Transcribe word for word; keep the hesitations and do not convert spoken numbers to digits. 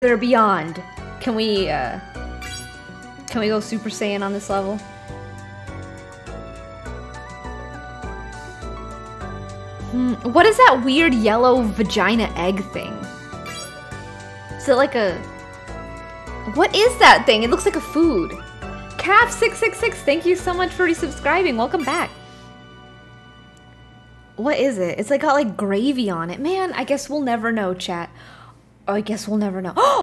They're beyond. Can we, uh... Can we go Super Saiyan on this level? Hmm, what is that weird yellow vagina egg thing? Is it like a... What is that thing? It looks like a food. Calf six six six, thank you so much for resubscribing. Welcome back. What is it? It's like got like gravy on it. Man, I guess we'll never know, chat. Oh, I guess we'll never know.